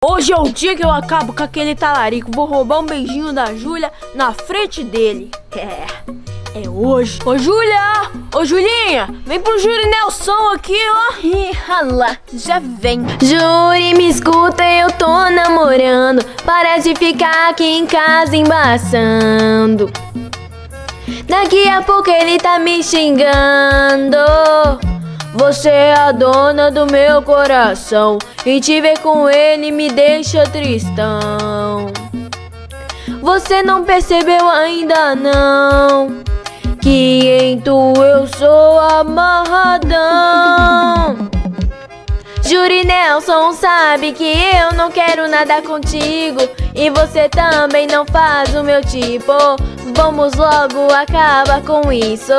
Hoje é o dia que eu acabo com aquele talarico. Vou roubar um beijinho da Júlia na frente dele. É hoje. Ô, Júlia! Ô, Julinha! Vem pro Júri Nelson aqui, ó. Ih, lá, já vem. Júri, me escuta, eu tô namorando. Para de ficar aqui em casa embaçando. Daqui a pouco ele tá me xingando. Você é a dona do meu coração e te ver com ele me deixa tristão. Você não percebeu ainda não que em tu eu sou amarradão. Júri Nelson sabe que eu não quero nada contigo e você também não faz o meu tipo. Vamos logo acabar com isso.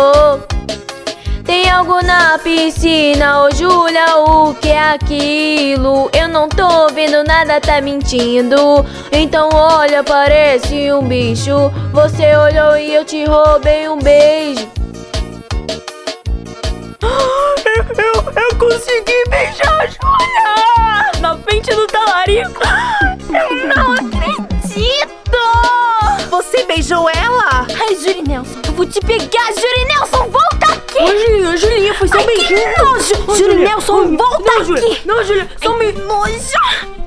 Tem algo na piscina, ô Júlia, o que é aquilo? Eu não tô vendo nada, tá mentindo. Então olha, parece um bicho. Você olhou e eu te roubei um beijo. Eu consegui beijar a Júlia na frente do talarico. Eu não acredito! Você beijou ela? Ai, Júri Nelson, eu vou te pegar, Júri Nelson, volta aqui! Ô, Julinha, foi só um beijinho. Júri Nelson, volta aqui! Não, Júlia, só um beijo. Nojo!